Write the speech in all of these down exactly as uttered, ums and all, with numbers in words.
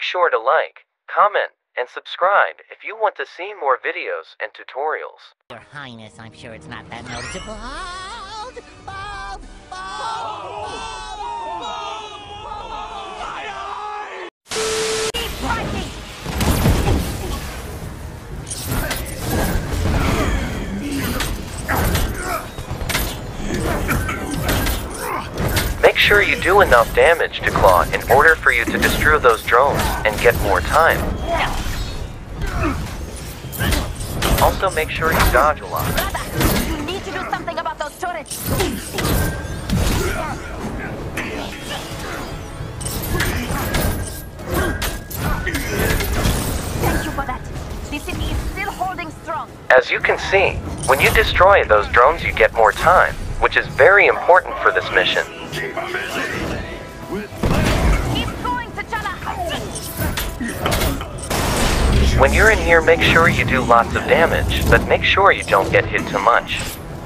sure to like, comment, and subscribe if you want to see more videos and tutorials. Your Highness, I'm sure it's not that noticeable. Hold! Hold! Hold! Keep fighting! Make sure you do enough damage to Claw in order for you to destroy those drones and get more time. Also make sure you dodge a lot. You need to do something about those turrets! Thank you for that. The city is still holding strong. As you can see, when you destroy those drones you get more time, which is very important for this mission. Keep going, T'Challa! When you're in here, make sure you do lots of damage, but make sure you don't get hit too much.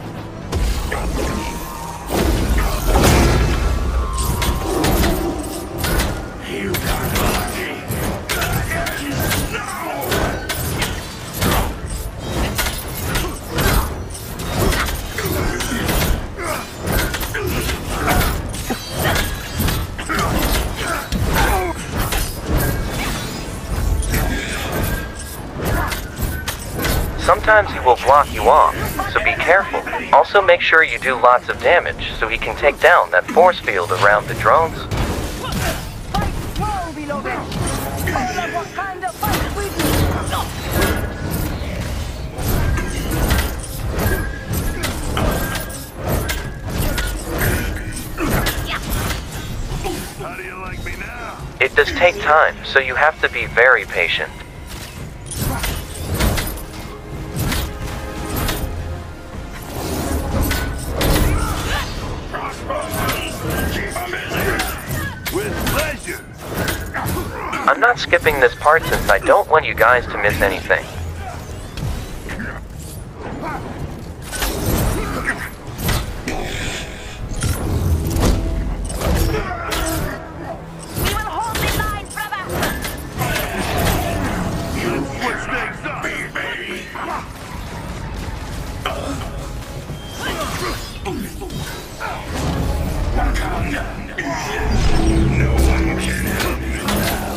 Sometimes he will block you off, so be careful. Also make sure you do lots of damage so he can take down that force field around the drones. Fight strong, beloved! All of what kind of fight we How do you like me now? It does take time, so you have to be very patient. I'm not skipping this part since I don't want you guys to miss anything. We will hold the line, brother! Let's switch things up, baby! No one can help me now.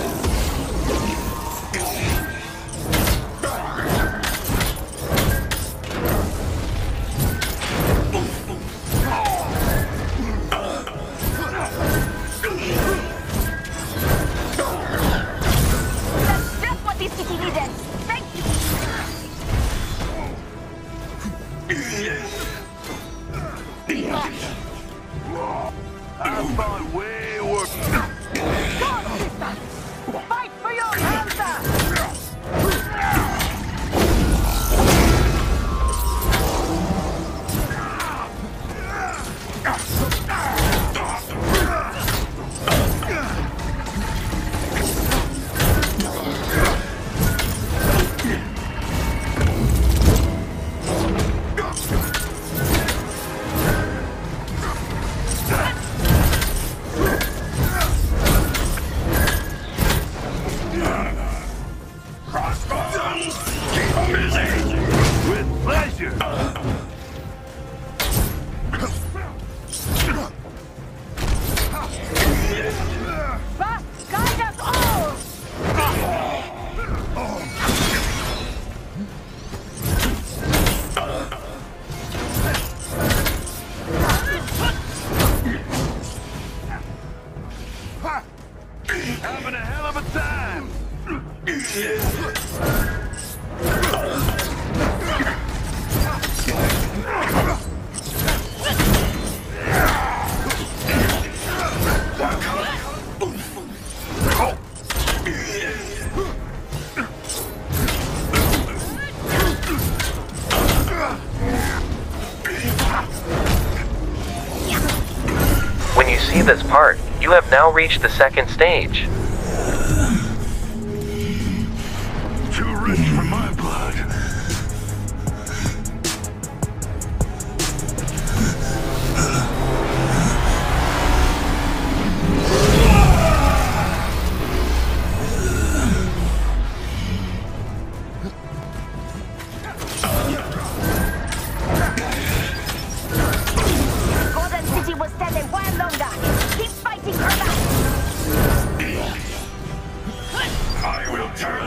That's just what this city needed! Thank you! I fought way worse. Go, sister! Fight for your answer! With pleasure. Fast, guide us all! Having a hell of a time. When you see this part, you have now reached the second stage. Too rich for my blood.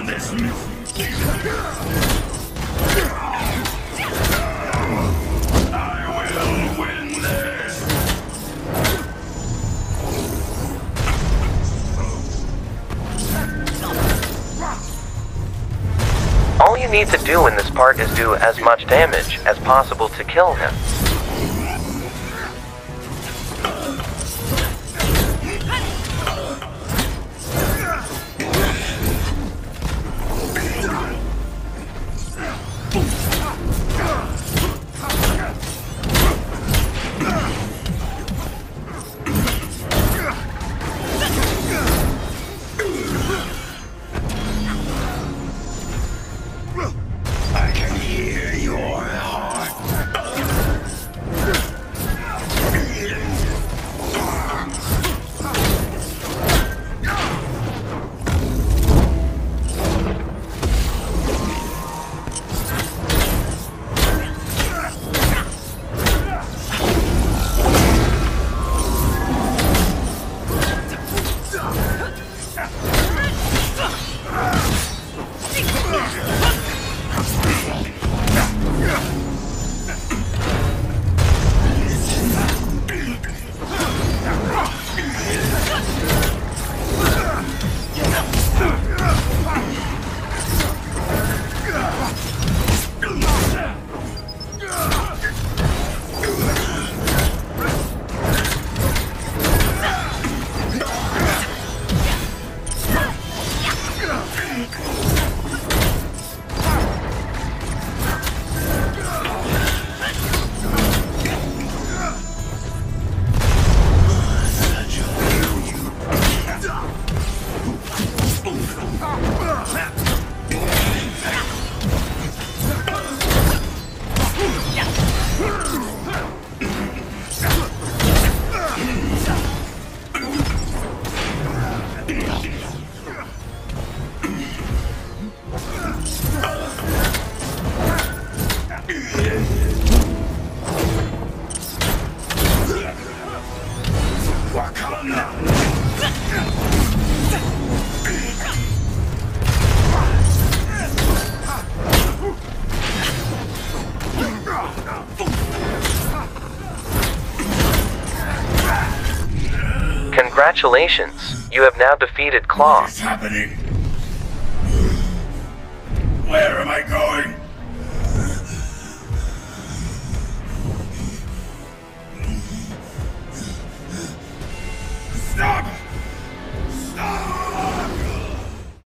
on this. I will win this. All you need to do in this part is do as much damage as possible to kill him. I can hear your heart. Congratulations, you have now defeated Claw. What is happening? Where am I going? Stop!